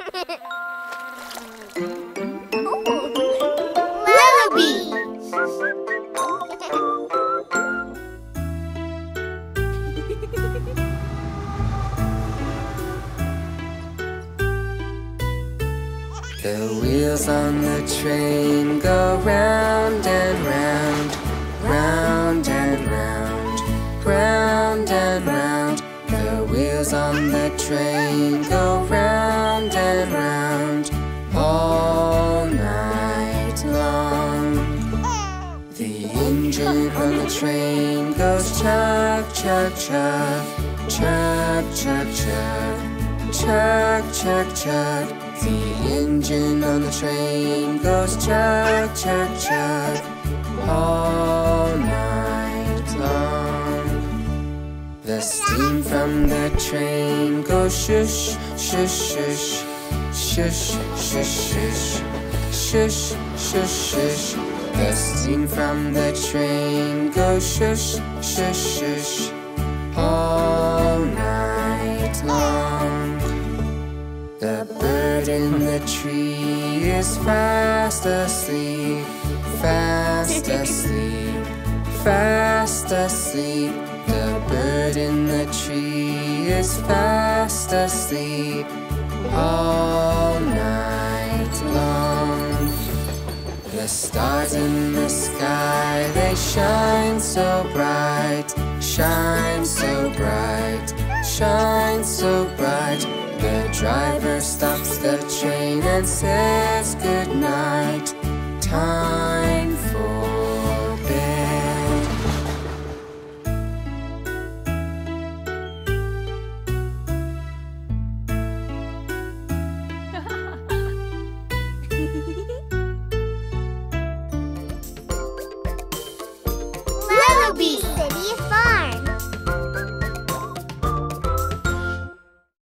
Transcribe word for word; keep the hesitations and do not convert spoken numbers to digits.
The wheels on the train go round and round, round and round, round and round. The wheels on the train go round and round all night long. The engine on the train goes chug, chug, chug, chug, chug, chug, chug, chug, chug. The engine on the train goes chug, chug, chug all night long. The steam from the train goes shush, shush, shush, shush, shush, shush, shush, shush, shush. The steam from the train goes shush, shush, shush all night long. The bird in the tree is fast asleep, fast asleep, fast asleep. The bird in the tree is fast asleep all night long. The stars in the sky, they shine so bright, shine so bright, shine so bright. The driver stops the train and says good night. Time for bed. Lullaby.